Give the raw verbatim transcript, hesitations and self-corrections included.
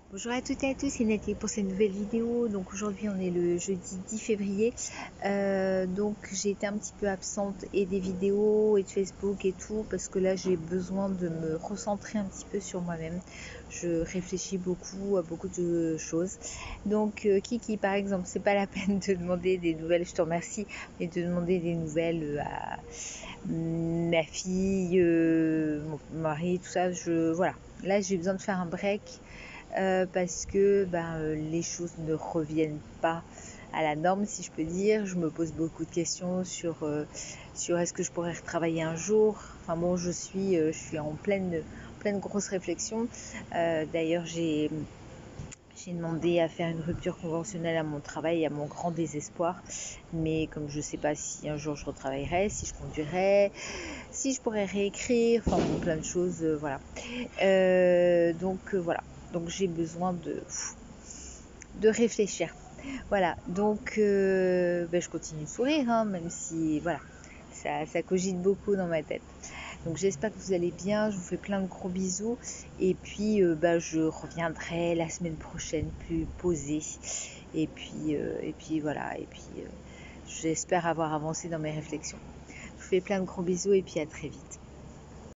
Bonjour à toutes et à tous, c'est Nathalie pour cette nouvelle vidéo. Donc aujourd'hui on est le jeudi dix février. Euh, donc j'ai été un petit peu absente et des vidéos et de Facebook et tout parce que là j'ai besoin de me recentrer un petit peu sur moi-même. Je réfléchis beaucoup à beaucoup de choses. Donc euh, Kiki par exemple, c'est pas la peine de demander des nouvelles, je te remercie, mais de demander des nouvelles à ma fille, euh, mon mari, tout ça. Je voilà. Là j'ai besoin de faire un break. Euh, parce que ben, euh, les choses ne reviennent pas à la norme, si je peux dire. Je me pose beaucoup de questions sur, euh, sur est-ce que je pourrais retravailler un jour. Enfin bon, je suis, euh, je suis en pleine, pleine grosse réflexion. Euh, d'ailleurs, j'ai, j'ai demandé à faire une rupture conventionnelle à mon travail, à mon grand désespoir. Mais comme je ne sais pas si un jour je retravaillerai, si je conduirai, si je pourrais réécrire, enfin bon, plein de choses, euh, voilà. Euh, donc euh, voilà. Donc j'ai besoin de, de réfléchir. Voilà, donc euh, ben, je continue de sourire, hein, même si voilà, ça, ça cogite beaucoup dans ma tête. Donc j'espère que vous allez bien, je vous fais plein de gros bisous. Et puis euh, ben, je reviendrai la semaine prochaine plus posée. Et puis, euh, et puis voilà, et puis euh, j'espère avoir avancé dans mes réflexions. Je vous fais plein de gros bisous et puis à très vite.